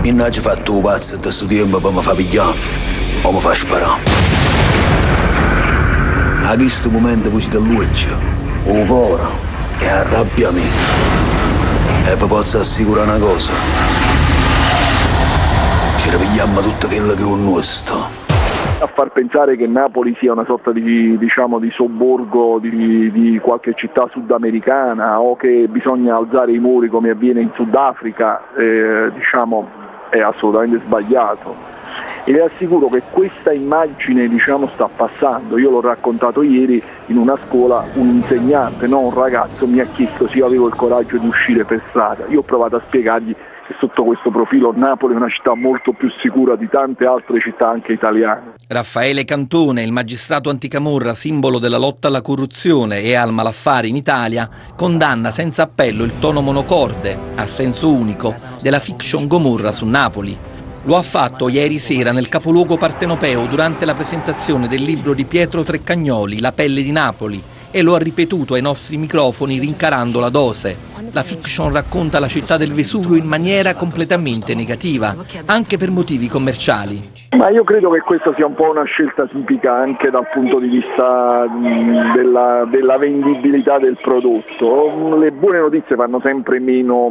non ci fatto un pazzo da questo tempo per mi fa pigliare o mi fa sparare. A questo momento voce dall'occhio, o cuore e arrabbiamento. E vi posso assicurare una cosa. Ci ripigliamo tutto quello che è un nostro. A far pensare che Napoli sia una sorta di sobborgo di qualche città sudamericana o che bisogna alzare i muri come avviene in Sudafrica, è assolutamente sbagliato. E le assicuro che questa immagine sta passando. Io l'ho raccontato ieri in una scuola, un insegnante, un ragazzo, mi ha chiesto se io avevo il coraggio di uscire per strada. Io ho provato a spiegargli che sotto questo profilo Napoli è una città molto più sicura di tante altre città anche italiane. Raffaele Cantone, il magistrato anticamorra, simbolo della lotta alla corruzione e al malaffare in Italia, condanna senza appello il tono monocorde, a senso unico, della fiction Gomorra su Napoli. Lo ha fatto ieri sera nel capoluogo partenopeo durante la presentazione del libro di Pietro Treccagnoli, La pelle di Napoli, e lo ha ripetuto ai nostri microfoni rincarando la dose. La fiction racconta la città del Vesuvio in maniera completamente negativa, anche per motivi commerciali. Ma io credo che questa sia un po' una scelta tipica anche dal punto di vista della vendibilità del prodotto. Le buone notizie fanno sempre meno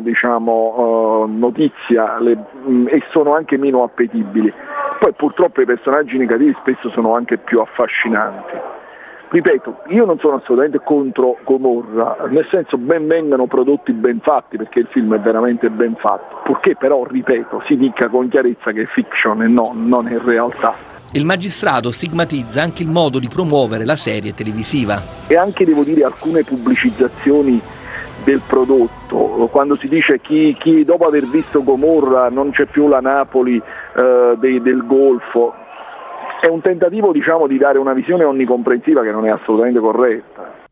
notizia e sono anche meno appetibili. Poi purtroppo i personaggi negativi spesso sono anche più affascinanti. Ripeto, io non sono assolutamente contro Gomorra, nel senso ben vengano prodotti ben fatti, perché il film è veramente ben fatto, purché però, ripeto, si dica con chiarezza che è fiction e non è realtà. Il magistrato stigmatizza anche il modo di promuovere la serie televisiva. E anche, devo dire, alcune pubblicizzazioni del prodotto, quando si dice chi dopo aver visto Gomorra non c'è più la Napoli del Golfo, è un tentativo di dare una visione onnicomprensiva che non è assolutamente corretta.